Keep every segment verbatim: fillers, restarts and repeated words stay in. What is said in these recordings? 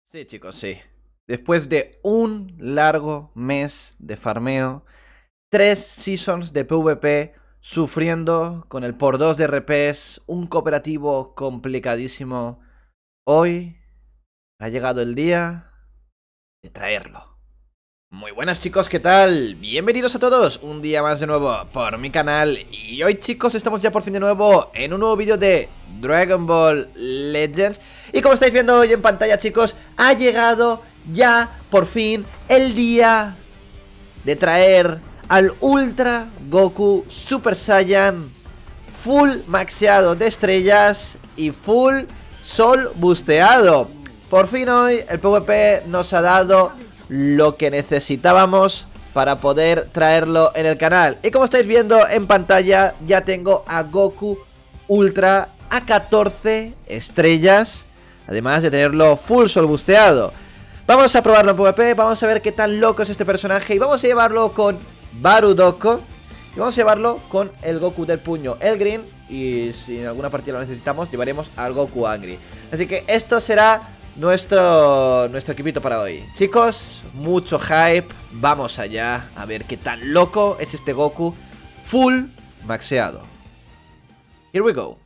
Sí, chicos, sí. Después de un largo mes de farmeo, tres seasons de PvP, sufriendo con el por dos de R Ps, un cooperativo complicadísimo, hoy ha llegado el día de traerlo. Muy buenas, chicos, ¿qué tal? Bienvenidos a todos, un día más de nuevo por mi canal. Y hoy, chicos, estamos ya por fin de nuevo en un nuevo vídeo de Dragon Ball Legends. Y como estáis viendo hoy en pantalla, chicos, ha llegado ya por fin el día de traer al Ultra Goku Super Saiyan full maxeado de estrellas y full sol busteado. Por fin hoy el PvP nos ha dado lo que necesitábamos para poder traerlo en el canal. Y como estáis viendo en pantalla, ya tengo a Goku Ultra a catorce estrellas, además de tenerlo full sol busteado. Vamos a probarlo en PvP, vamos a ver qué tan loco es este personaje. Y vamos a llevarlo con Barudoko. Y vamos a llevarlo con el Goku del puño, el Green. Y si en alguna partida lo necesitamos, llevaremos al Goku Angry. Así que esto será Nuestro, nuestro equipito para hoy. Chicos, mucho hype. Vamos allá a ver qué tan loco es este Goku full maxeado. Here we go.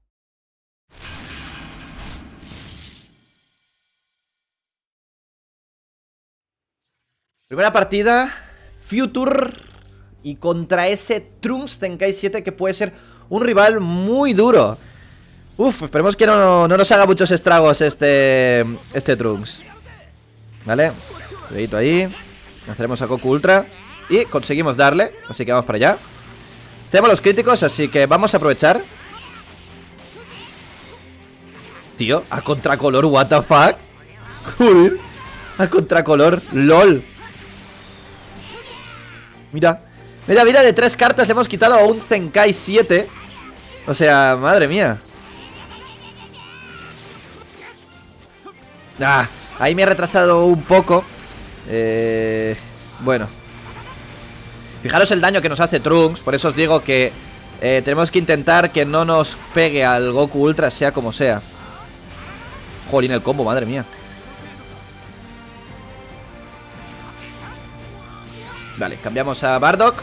Primera partida, Future. Y contra ese Trunks Tenkai siete, que puede ser un rival muy duro. Uf, esperemos que no, no nos haga muchos estragos este este Trunks. Vale, cuidadito ahí. Lanzaremos a Goku Ultra y conseguimos darle, así que vamos para allá. Tenemos los críticos, así que vamos a aprovechar. Tío, a contracolor, what the fuck. Joder, a contracolor, lol. Mira, mira, mira, de tres cartas le hemos quitado a un Zenkai siete. O sea, madre mía. Ah, ahí me he retrasado un poco. eh, Bueno, fijaros el daño que nos hace Trunks. Por eso os digo que eh, tenemos que intentar que no nos pegue al Goku Ultra, sea como sea. Jolín, el combo, madre mía. Vale, cambiamos a Bardock.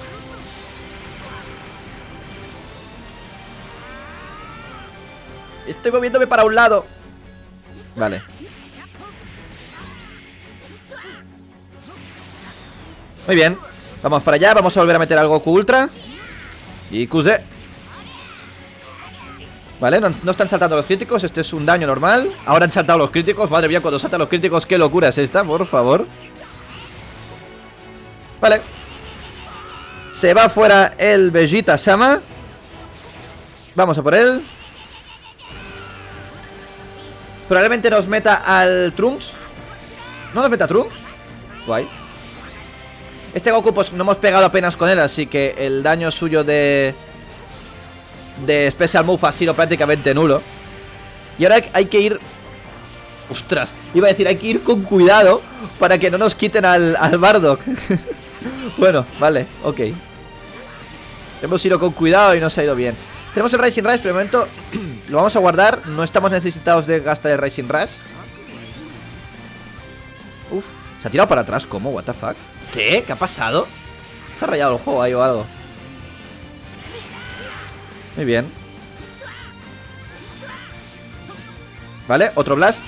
Estoy moviéndome para un lado. Vale. Muy bien, vamos para allá, vamos a volver a meter al Goku Ultra. Y Kuse. Vale, no, no están saltando los críticos, este es un daño normal. Ahora han saltado los críticos, madre mía, cuando saltan los críticos, qué locura es esta, por favor. Vale. Se va fuera el Vegeta Sama. Vamos a por él. Probablemente nos meta al Trunks. ¿No nos meta a Trunks? Guay. Este Goku pues no hemos pegado apenas con él, así que el daño suyo de De Special Move ha sido prácticamente nulo. Y ahora hay que ir... Ostras, iba a decir, hay que ir con cuidado para que no nos quiten al, al Bardock. Bueno, vale, ok. Hemos ido con cuidado y nos ha ido bien. Tenemos el Rising Rush, pero de momento lo vamos a guardar. No estamos necesitados de gastar el Rising Rush. Uf, se ha tirado para atrás, ¿cómo? What the fuck. ¿Qué? ¿Qué ha pasado? Se ha rayado el juego ahí o algo. Muy bien. Vale, otro Blast.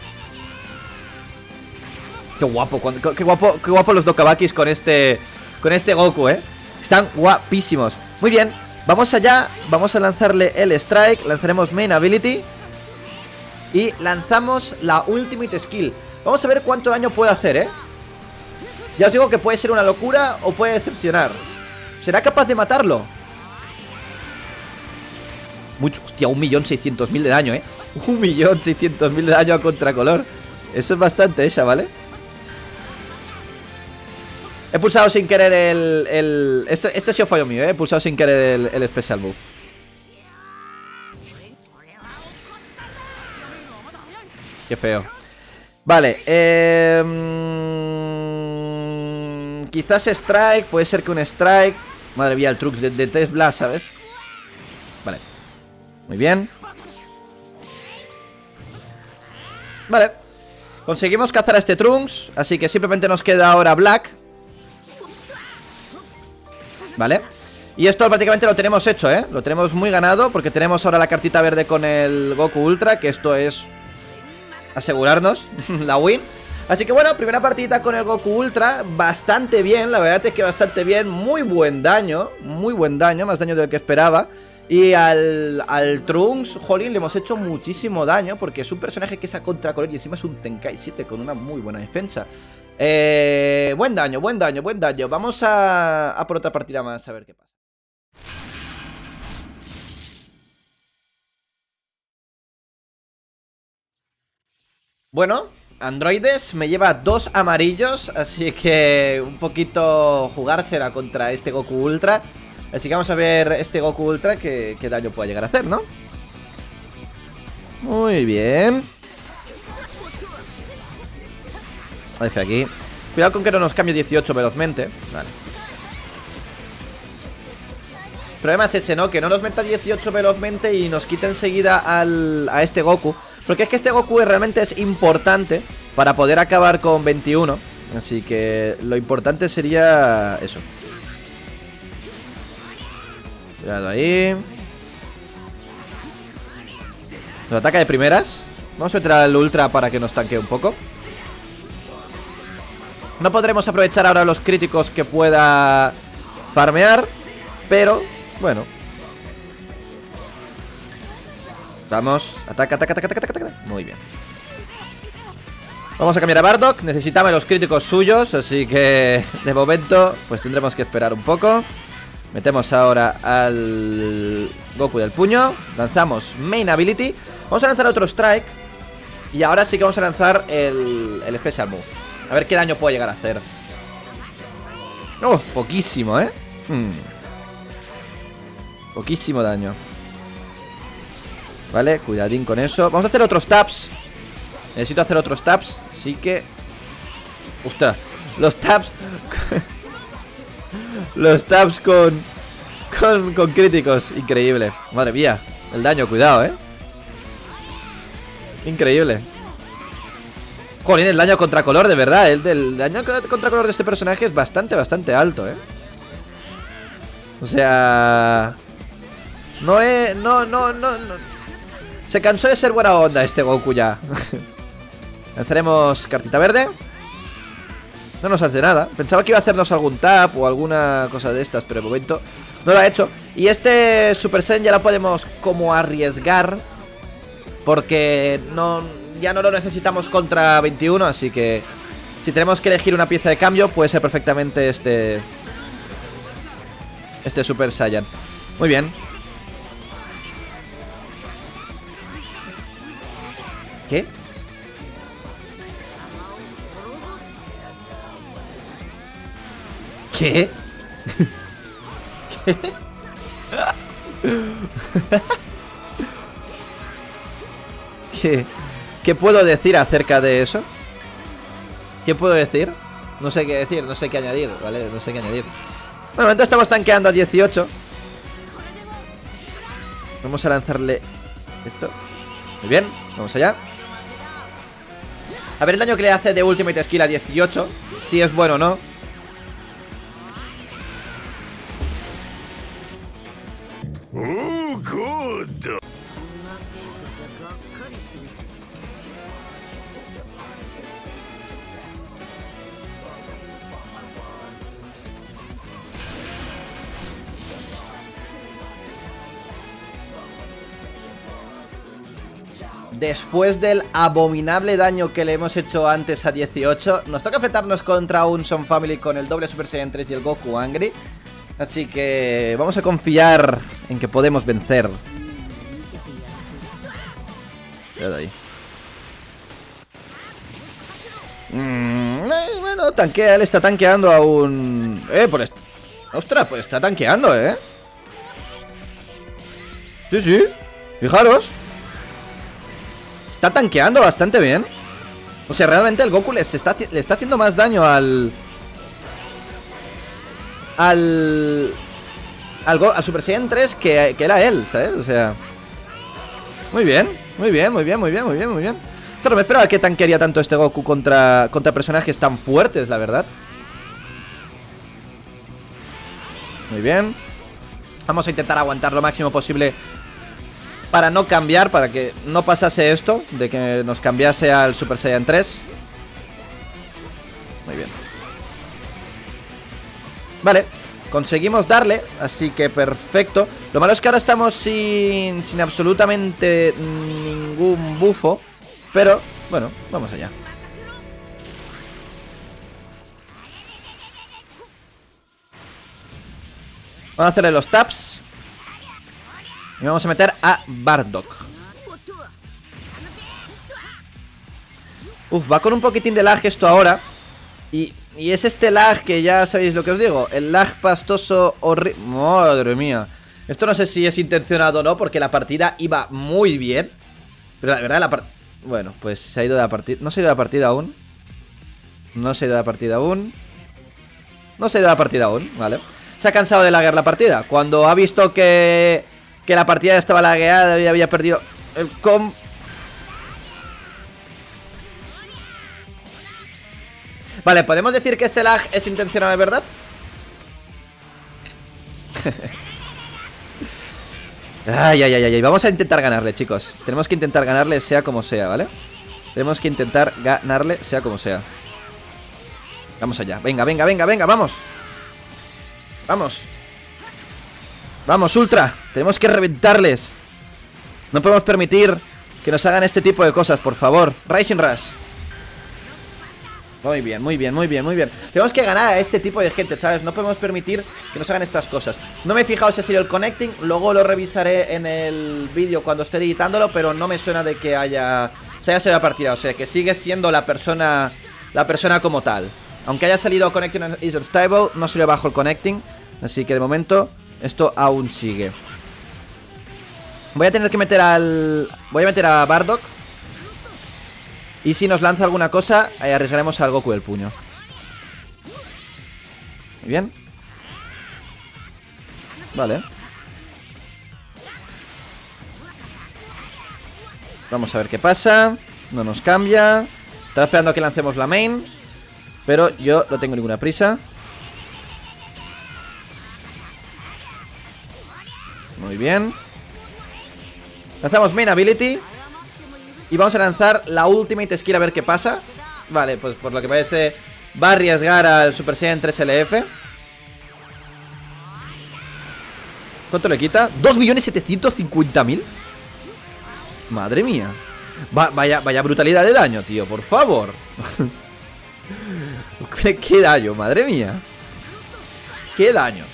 Qué guapo, cuando, qué guapo, qué guapo los Dokabakis con este Con este Goku, eh. Están guapísimos. Muy bien, vamos allá. Vamos a lanzarle el Strike. Lanzaremos Main Ability y lanzamos la Ultimate Skill. Vamos a ver cuánto daño puede hacer, eh. Ya os digo que puede ser una locura o puede decepcionar. ¿Será capaz de matarlo? Mucho, hostia, un millón seiscientos mil de daño, eh. Un millón seiscientos mil de daño a contracolor. Eso es bastante, esa, ¿vale? He pulsado sin querer el... el esto, esto ha sido fallo mío, eh. He pulsado sin querer el, el Special Move. Qué feo. Vale, eh... quizás Strike, puede ser que un Strike. Madre mía, el Trunks de, de tres Blast, ¿sabes? Vale, muy bien. Vale, Conseguimos cazar a este Trunks, así que simplemente nos queda ahora Black. Vale. Y esto prácticamente lo tenemos hecho, ¿eh? Lo tenemos muy ganado porque tenemos ahora la cartita verde con el Goku Ultra, que esto es asegurarnos la win. Así que bueno, primera partidita con el Goku Ultra, bastante bien, la verdad es que bastante bien, muy buen daño, muy buen daño, más daño del que esperaba. Y al, al Trunks, jolín, le hemos hecho muchísimo daño porque es un personaje que es a contracolor y encima es un Zenkai siete con una muy buena defensa. Eh, buen daño, buen daño, buen daño. Vamos a, a por otra partida más, a ver qué pasa. Bueno, androides, me lleva dos amarillos, así que un poquito jugársela contra este Goku Ultra. Así que vamos a ver este Goku Ultra qué, qué daño puede llegar a hacer, ¿no? Muy bien. F aquí. Cuidado con que no nos cambie dieciocho velozmente. Vale. El problema es ese, ¿no? Que no nos meta dieciocho velozmente y nos quite enseguida al, a este Goku. Porque es que este Goku realmente es importante para poder acabar con veintiuno. Así que lo importante sería eso. Cuidado ahí. Nos ataca de primeras. Vamos a meter al Ultra para que nos tanque un poco. No podremos aprovechar ahora los críticos que pueda farmear, pero bueno. Vamos, ataca, ataca, ataca, ataca, ataca. Muy bien. Vamos a cambiar a Bardock. Necesitamos los críticos suyos, así que de momento pues tendremos que esperar un poco. Metemos ahora al Goku del puño. Lanzamos Main Ability. Vamos a lanzar otro Strike. Y ahora sí que vamos a lanzar el, el Special Move. A ver qué daño puede llegar a hacer. Oh, poquísimo, ¿eh? Hmm. Poquísimo daño. Vale, cuidadín con eso. Vamos a hacer otros taps. Necesito hacer otros taps. Así que... Ostras, los taps... Los taps con, con Con críticos, increíble. Madre mía, el daño, cuidado, eh. Increíble. Jolín, el daño contra color, de verdad. El del daño contra color de este personaje es bastante, bastante alto, eh. O sea... No es... No, no, no, no. Se cansó de ser buena onda este Goku ya. Lanzaremos cartita verde. No nos hace nada. Pensaba que iba a hacernos algún tap o alguna cosa de estas, pero de momento no lo ha hecho. Y este Super Saiyan ya lo podemos como arriesgar, porque no, ya no lo necesitamos contra veintiuno. Así que si tenemos que elegir una pieza de cambio, puede ser perfectamente este Este Super Saiyan. Muy bien. ¿Qué? ¿Qué? ¿Qué? ¿Qué? ¿Qué puedo decir acerca de eso? ¿Qué puedo decir? No sé qué decir, no sé qué añadir, ¿vale? No sé qué añadir. Bueno, entonces estamos tanqueando a dieciocho. Vamos a lanzarle esto. Muy bien, vamos allá. A ver el daño que le hace de Ultimate Skill a dieciocho. Si es bueno o no. Oh, good. Después del abominable daño que le hemos hecho antes a dieciocho, nos toca enfrentarnos contra un Son Family con el doble Super Saiyan tres y el Goku Angry. Así que vamos a confiar en que podemos vencer. Cuidado ahí. Mm, eh, bueno, tanquea, él está tanqueando a un... Eh, pues... Ostras, pues está tanqueando, ¿eh? Sí, sí, fijaros. Está tanqueando bastante bien. O sea, realmente el Goku le está, le está haciendo más daño al... Al... Al, Go, al Super Saiyan tres que, que era él, ¿sabes? O sea... Muy bien, muy bien, muy bien, muy bien, muy bien, muy bien. Esto no me esperaba que tanquearía tanto este Goku contra, contra personajes tan fuertes, la verdad. Muy bien. Vamos a intentar aguantar lo máximo posible para no cambiar, para que no pasase esto, de que nos cambiase al Super Saiyan tres. Muy bien. Vale, conseguimos darle, así que perfecto. Lo malo es que ahora estamos sin, sin absolutamente ningún bufo, pero bueno, vamos allá. Vamos a hacerle los taps y vamos a meter a Bardock. Uf, va con un poquitín de lag esto ahora. Y, y es este lag que ya sabéis lo que os digo. El lag pastoso horrible. Madre mía. Esto no sé si es intencionado o no, porque la partida iba muy bien. Pero la verdad la partida... Bueno, pues se ha ido de la partida. No se ha ido de la partida aún. No se ha ido de la partida aún. No se ha ido de la partida aún, vale. Se ha cansado de laguear la partida. Cuando ha visto que, que la partida estaba lagueada y había perdido el com... Vale, ¿podemos decir que este lag es intencionado de verdad? Ay, ay, ay, ay, vamos a intentar ganarle, chicos. Tenemos que intentar ganarle sea como sea, ¿vale? Tenemos que intentar ganarle sea como sea. Vamos allá, venga, venga, venga, venga, vamos. Vamos. Vamos, Ultra. Tenemos que reventarles. No podemos permitir que nos hagan este tipo de cosas, por favor. Rising Rush. Muy bien, muy bien, muy bien, muy bien. Tenemos que ganar a este tipo de gente, ¿sabes? No podemos permitir que nos hagan estas cosas. No me he fijado si ha sido el connecting. Luego lo revisaré en el vídeo cuando esté editándolo, pero no me suena de que haya... se haya salido la partida, o sea, que sigue siendo la persona... la persona como tal. Aunque haya salido connecting is unstable, no se le bajo el connecting. Así que de momento esto aún sigue. Voy a tener que meter al... voy a meter a Bardock. Y si nos lanza alguna cosa, eh, arriesgaremos al Goku del puño. Muy bien. Vale. Vamos a ver qué pasa. No nos cambia. Estaba esperando a que lancemos la main, pero yo no tengo ninguna prisa. Muy bien. Lanzamos main ability. Y vamos a lanzar la ultimate skill a ver qué pasa. Vale, pues por lo que parece va a arriesgar al Super Saiyan tres L F. ¿Cuánto le quita? dos millones setecientos cincuenta mil. Madre mía. Va, vaya, vaya brutalidad de daño, tío, por favor. ¿Qué, qué daño, madre mía. Qué daño.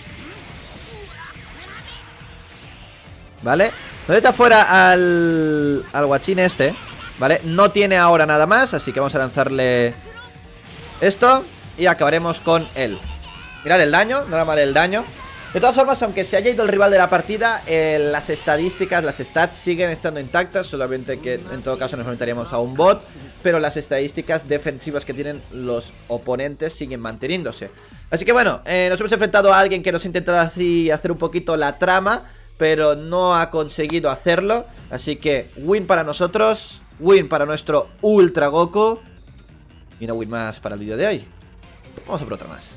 Vale. Nos echa fuera al, al guachín este, ¿vale? No tiene ahora nada más, así que vamos a lanzarle esto y acabaremos con él. Mirad el daño, nada mal el daño. De todas formas, aunque se haya ido el rival de la partida, eh, las estadísticas, las stats siguen estando intactas. Solamente que en todo caso nos enfrentaríamos a un bot, pero las estadísticas defensivas que tienen los oponentes siguen manteniéndose. Así que bueno, eh, nos hemos enfrentado a alguien que nos ha intentado así hacer un poquito la trama, pero no ha conseguido hacerlo. Así que win para nosotros, win para nuestro Ultra Goku. Y una win más para el vídeo de hoy. Vamos a por otra más.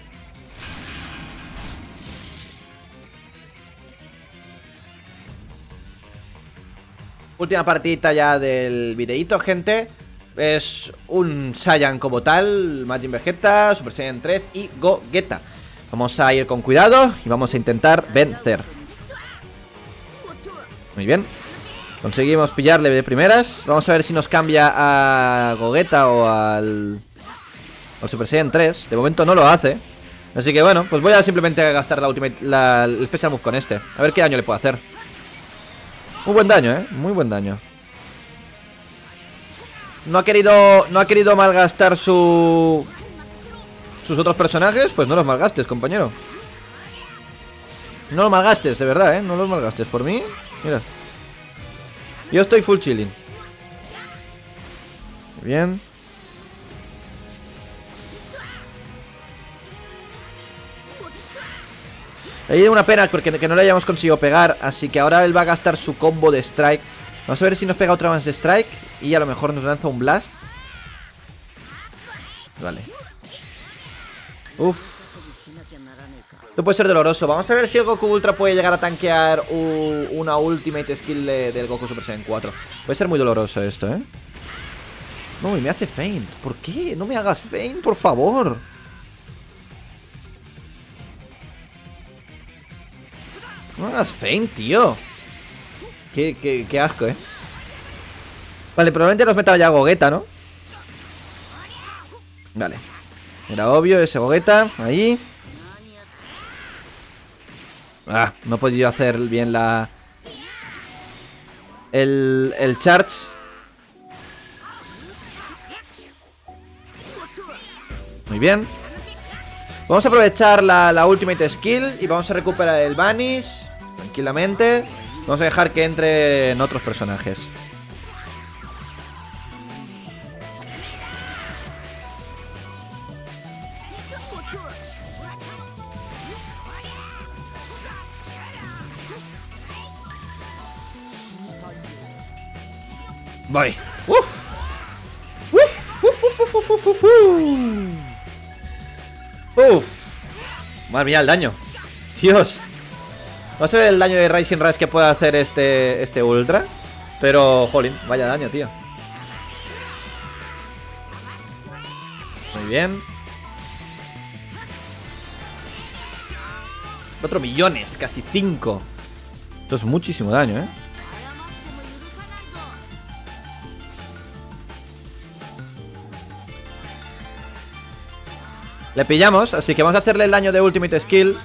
Última partidita ya del videíto, gente. Es un Saiyan como tal, Majin Vegeta, Super Saiyan tres y Gogeta. Vamos a ir con cuidado y vamos a intentar vencer. Muy bien. Conseguimos pillarle de primeras. Vamos a ver si nos cambia a Gogeta o al, al Super Saiyan tres. De momento no lo hace. Así que bueno, pues voy a simplemente gastar la ultimate, la, el Special Move con este. A ver qué daño le puedo hacer. Muy buen daño, eh. Muy buen daño. No ha querido. No ha querido malgastar su. Sus otros personajes. Pues no los malgastes, compañero. No los malgastes, de verdad, eh. No los malgastes. Por mí. Mira. Yo estoy full chilling. Bien. Hay una pena porque que no le hayamos conseguido pegar. Así que ahora él va a gastar su combo de strike. Vamos a ver si nos pega otra más de Strike y a lo mejor nos lanza un Blast. Vale. Uff. Esto puede ser doloroso. Vamos a ver si el Goku Ultra puede llegar a tanquear un, una Ultimate Skill de, del Goku Super Saiyan cuatro. Puede ser muy doloroso esto, ¿eh? No, y me hace feint. ¿Por qué? No me hagas feint, por favor. No me hagas feint, tío. Qué, qué, qué asco, ¿eh? Vale, probablemente nos meta ya Gogeta, ¿no? Vale. Era obvio ese Gogeta. Ahí. Ah, no he podido hacer bien la... El, el charge. Muy bien. Vamos a aprovechar la, la Ultimate Skill y vamos a recuperar el Vanish tranquilamente. Vamos a dejar que entren otros personajes. Voy. Uf. Uf, uf, uf, uf, uf, uf, uf. Uf. Madre mía, el daño. Dios. Vamos a ver el daño de Rising Rush que puede hacer este, este Ultra. Pero, jolín, vaya daño, tío. Muy bien. cuatro millones, casi cinco. Esto es muchísimo daño, ¿eh? Le pillamos, así que vamos a hacerle el daño de Ultimate Skill.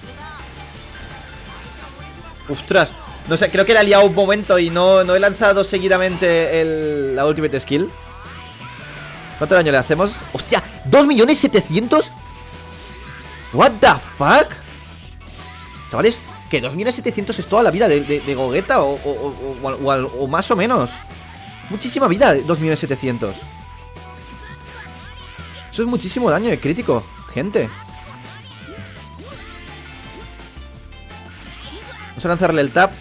¡Ostras! No sé, creo que le ha liado un momento y no, no he lanzado seguidamente el, la Ultimate Skill. ¿Cuánto daño le hacemos? ¡Hostia! ¡dos millones setecientos! ¿What the fuck? Chavales, que dos millones setecientos es toda la vida de, de, de Gogeta o, o, o, o, o, o más o menos. Muchísima vida, dos millones setecientos. Eso es muchísimo daño de crítico, gente. Vamos a lanzarle el tap.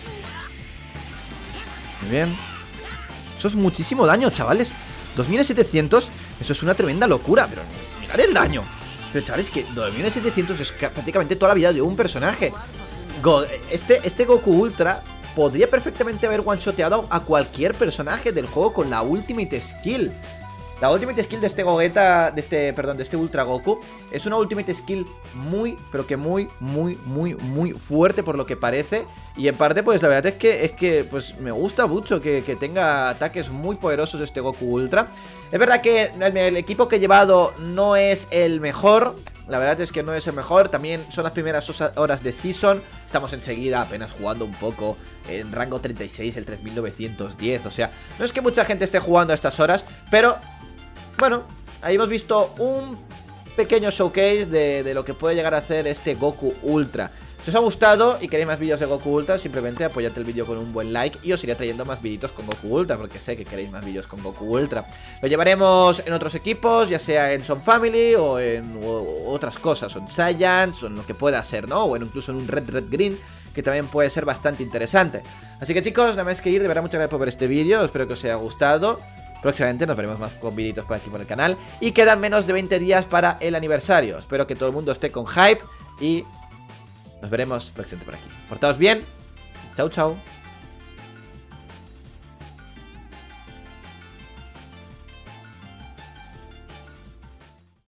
Muy bien. Eso es muchísimo daño, chavales. dos mil setecientos, eso es una tremenda locura. Pero mirad el daño. Pero chavales, que dos mil setecientos es prácticamente toda la vida de un personaje. Go este, este Goku Ultra podría perfectamente haber one-shoteado a cualquier personaje del juego con la Ultimate Skill. La Ultimate Skill de este Gogeta, de este, perdón, de este Ultra Goku, es una Ultimate Skill muy, pero que muy, muy, muy, muy fuerte por lo que parece. Y en parte, pues la verdad es que, es que pues me gusta mucho que, que tenga ataques muy poderosos este Goku Ultra. Es verdad que el, el equipo que he llevado no es el mejor. La verdad es que no es el mejor. También son las primeras horas de Season. Estamos enseguida apenas jugando un poco en rango treinta y seis, el tres mil novecientos diez. O sea, no es que mucha gente esté jugando a estas horas, pero... bueno, ahí hemos visto un pequeño showcase de, de lo que puede llegar a hacer este Goku Ultra. Si os ha gustado y queréis más vídeos de Goku Ultra, simplemente apoyad el vídeo con un buen like y os iré trayendo más vídeos con Goku Ultra, porque sé que queréis más vídeos con Goku Ultra. Lo llevaremos en otros equipos, ya sea en Son Family o en o, otras cosas, o en Saiyans, o en lo que pueda ser, ¿no? O en, incluso en un Red Red Green, que también puede ser bastante interesante. Así que chicos, nada más que ir, de verdad muchas gracias por ver este vídeo, espero que os haya gustado. Próximamente nos veremos más con vídeos por aquí por el canal. Y quedan menos de veinte días para el aniversario. Espero que todo el mundo esté con hype. Y nos veremos próximamente por aquí. Portaos bien. Chao, chao.